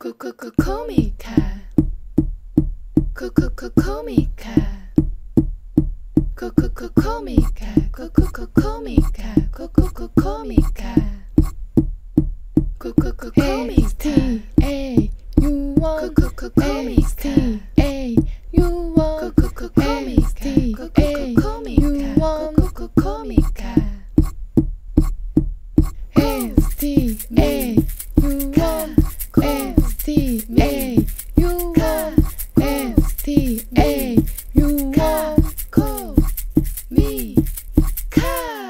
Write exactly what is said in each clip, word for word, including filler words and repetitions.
코코코코미카 코코코코미카 코코코코미카 코코코코미카 코코코코미카 코코코코미카 에스 티 에이 유 원 에스 티 에이 유 원 에스 티 에이 유 원 코코코미카 에스 티 에이 유 원 에스 티 에이 유 원 에스 티 에이 유 원 코미카.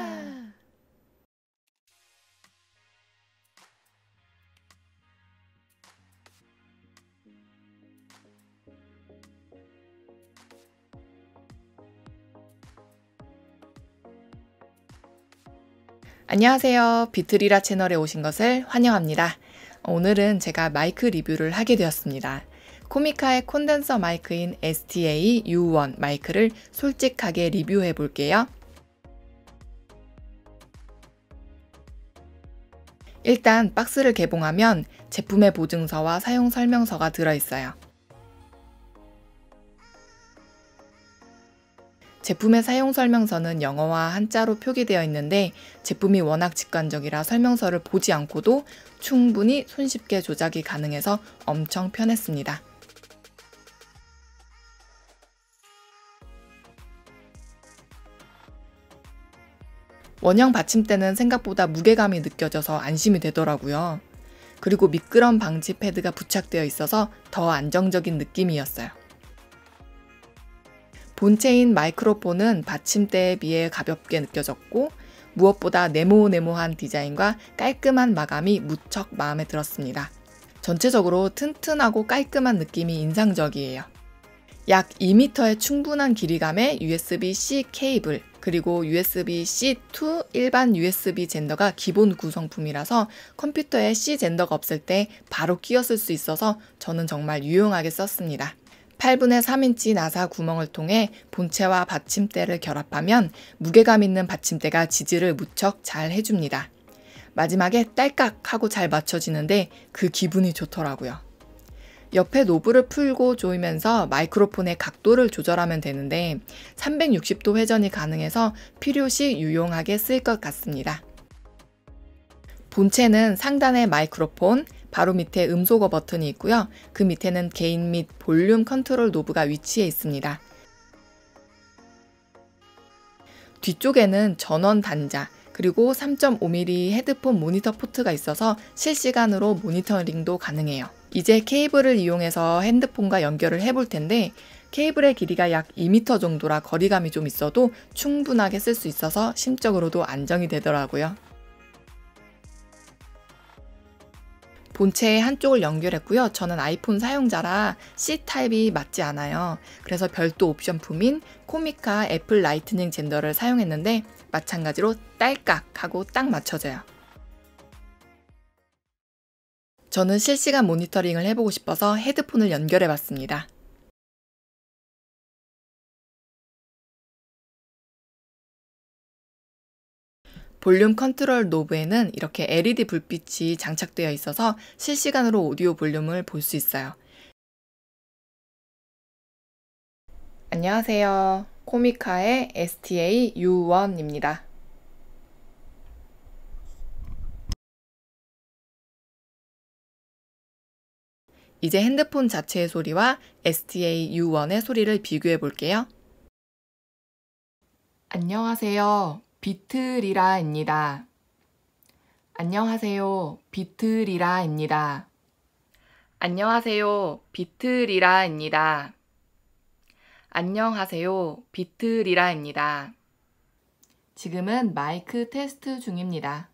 안녕하세요. 비트리라 채널에 오신 것을 환영합니다. 오늘은 제가 마이크 리뷰를 하게 되었습니다. 코미카의 콘덴서 마이크인 에스 티 에이 유 원 마이크를 솔직하게 리뷰해 볼게요. 일단 박스를 개봉하면 제품의 보증서와 사용 설명서가 들어있어요. 제품의 사용 설명서는 영어와 한자로 표기되어 있는데 제품이 워낙 직관적이라 설명서를 보지 않고도 충분히 손쉽게 조작이 가능해서 엄청 편했습니다. 원형 받침대는 생각보다 무게감이 느껴져서 안심이 되더라고요. 그리고 미끄럼 방지 패드가 부착되어 있어서 더 안정적인 느낌이었어요. 본체인 마이크로폰은 받침대에 비해 가볍게 느껴졌고 무엇보다 네모네모한 디자인과 깔끔한 마감이 무척 마음에 들었습니다. 전체적으로 튼튼하고 깔끔한 느낌이 인상적이에요. 약 이 미터의 충분한 길이감의 유 에스 비 씨 케이블, 그리고 유 에스 비 씨 투 일반 유 에스 비 젠더가 기본 구성품이라서 컴퓨터에 C 젠더가 없을 때 바로 끼워 쓸 수 있어서 저는 정말 유용하게 썼습니다. 팔분의 삼 인치 나사 구멍을 통해 본체와 받침대를 결합하면 무게감 있는 받침대가 지지를 무척 잘 해줍니다. 마지막에 딸깍 하고 잘 맞춰지는데 그 기분이 좋더라고요. 옆에 노브를 풀고 조이면서 마이크로폰의 각도를 조절하면 되는데 삼백육십 도 회전이 가능해서 필요시 유용하게 쓸 것 같습니다. 본체는 상단에 마이크로폰, 바로 밑에 음소거 버튼이 있고요. 그 밑에는 게인 및 볼륨 컨트롤 노브가 위치해 있습니다. 뒤쪽에는 전원 단자, 그리고 삼 점 오 밀리미터 헤드폰 모니터 포트가 있어서 실시간으로 모니터링도 가능해요. 이제 케이블을 이용해서 핸드폰과 연결을 해볼 텐데 케이블의 길이가 약 이 미터 정도라 거리감이 좀 있어도 충분하게 쓸 수 있어서 심적으로도 안정이 되더라고요. 본체의 한쪽을 연결했고요. 저는 아이폰 사용자라 C 타입이 맞지 않아요. 그래서 별도 옵션품인 코미카 애플 라이트닝 젠더를 사용했는데 마찬가지로 딸깍 하고 딱 맞춰져요. 저는 실시간 모니터링을 해보고 싶어서 헤드폰을 연결해 봤습니다. 볼륨 컨트롤 노브에는 이렇게 엘이디 불빛이 장착되어 있어서 실시간으로 오디오 볼륨을 볼 수 있어요. 안녕하세요. 코미카의 에스 티 에이 유 원입니다. 이제 핸드폰 자체의 소리와 에스 티 에이 유 원의 소리를 비교해 볼게요. 안녕하세요. 비트리라입니다. 안녕하세요. 비트리라입니다. 안녕하세요. 비트리라입니다. 안녕하세요. 비트리라입니다. 지금은 마이크 테스트 중입니다.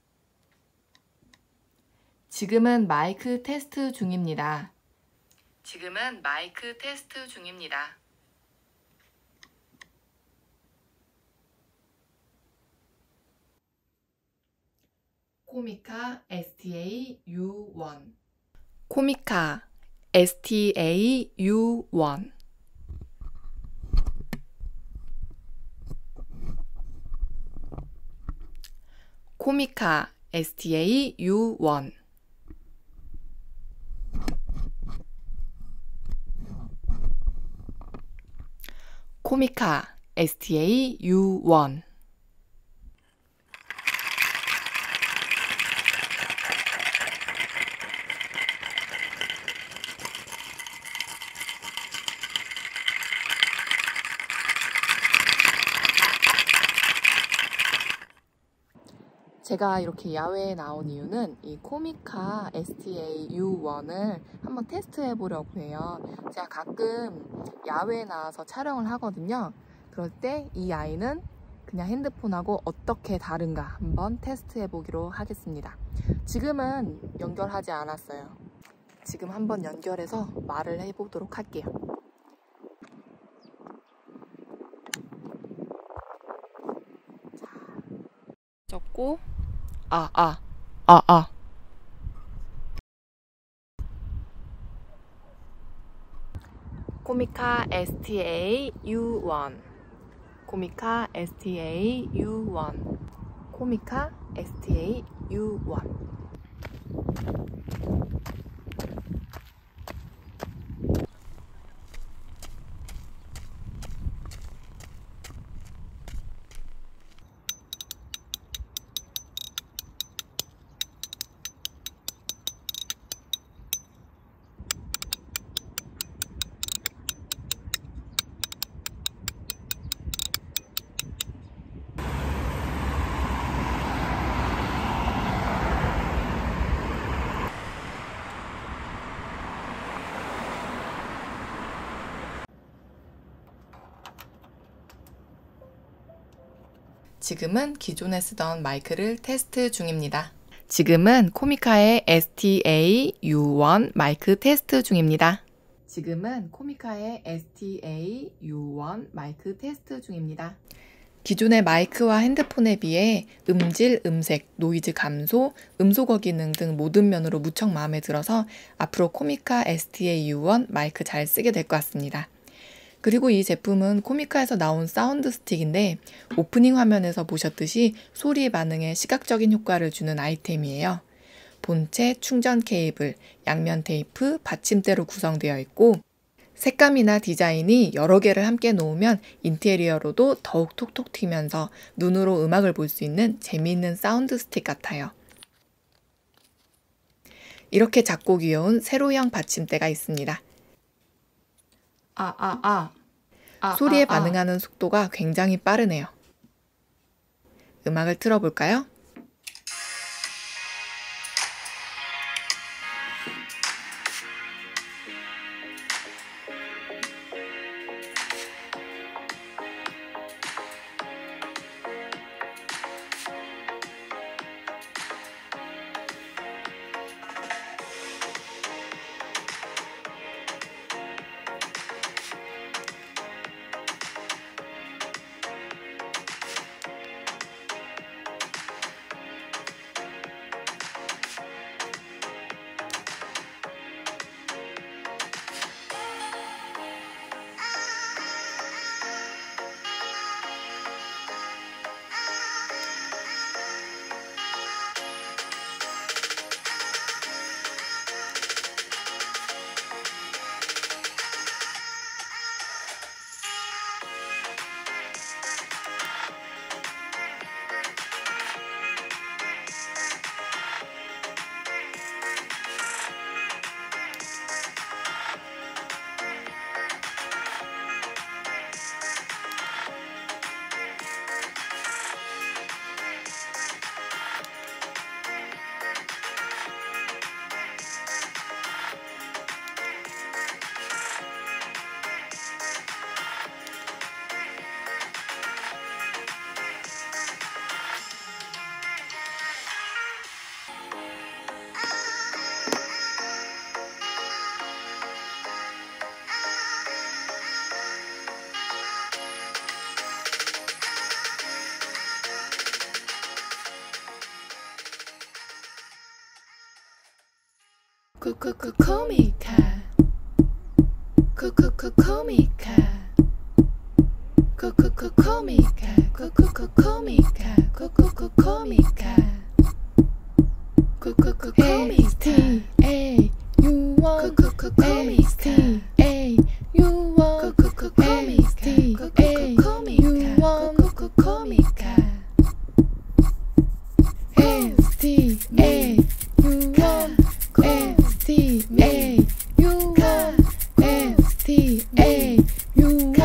지금은 마이크 테스트 중입니다. 지금은 마이크 테스트 중입니다. 코미카 에스 티 에이 유 원 코미카 에스 티 에이 유 원 코미카 에스 티 에이 유 원 코미카 에스티에이 유 원. 제가 이렇게 야외에 나온 이유는 이 코미카 에스티에이 유 원을 한번 테스트해 보려고 해요. 제가 가끔 야외에 나와서 촬영을 하거든요. 그럴 때 이 아이는 그냥 핸드폰하고 어떻게 다른가 한번 테스트해 보기로 하겠습니다. 지금은 연결하지 않았어요. 지금 한번 연결해서 말을 해보도록 할게요. 적고 아, 아, 아, 아. 코미카 에스티에이 유 원. 코미카 에스티에이 유 원. 코미카 에스티에이 유 원. 지금은 기존에 쓰던 마이크를 테스트 중입니다. 지금은 코미카의 에스티에이 유 원 마이크 테스트 중입니다. 지금은 코미카의 에스티에이 유 원 마이크 테스트 중입니다. 기존의 마이크와 핸드폰에 비해 음질, 음색, 노이즈 감소, 음소거 기능 등 모든 면으로 무척 마음에 들어서 앞으로 코미카 에스티에이 유 원 마이크 잘 쓰게 될 것 같습니다. 그리고 이 제품은 코미카에서 나온 사운드 스틱인데 오프닝 화면에서 보셨듯이 소리 반응에 시각적인 효과를 주는 아이템이에요. 본체, 충전 케이블, 양면 테이프, 받침대로 구성되어 있고 색감이나 디자인이 여러 개를 함께 놓으면 인테리어로도 더욱 톡톡 튀면서 눈으로 음악을 볼 수 있는 재미있는 사운드 스틱 같아요. 이렇게 작고 귀여운 세로형 받침대가 있습니다. 아, 아, 아. 아, 소리에 아, 아. 반응하는 속도가 굉장히 빠르네요. 음악을 틀어볼까요? 쿠쿠쿠 코미카 쿠쿠쿠 코미카 쿠쿠쿠 코미카 쿠쿠쿠 코미카 쿠쿠쿠 코미카 쿠쿠쿠 코미카 에스티에이 유 원 쿠쿠쿠 코미카 에스티에이 유 원 쿠쿠쿠 코미카 예, 유.